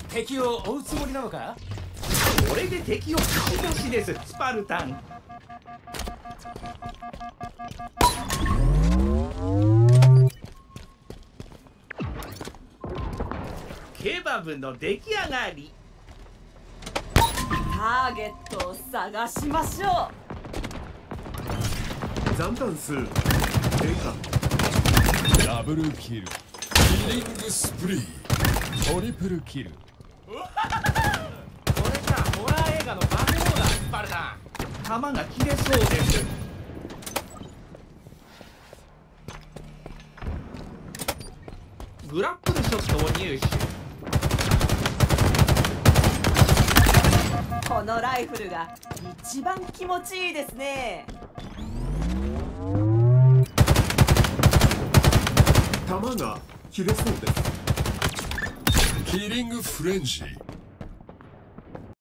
敵を追うつもりなのか？ これで敵を打ち出しです、スパルタン。ケバブの出来上がり。 ターゲットを探しましょ残弾数低下。 ダブルキル、キリングスプリー、トリプルキル。 これじゃホラー映画のバケモーだ、スパルタン。 弾が切れそうです。グラップルショットを入手。 う。このライフルが一番気持ちいいですね。 弾が切れそうです。 キリングフレンジー。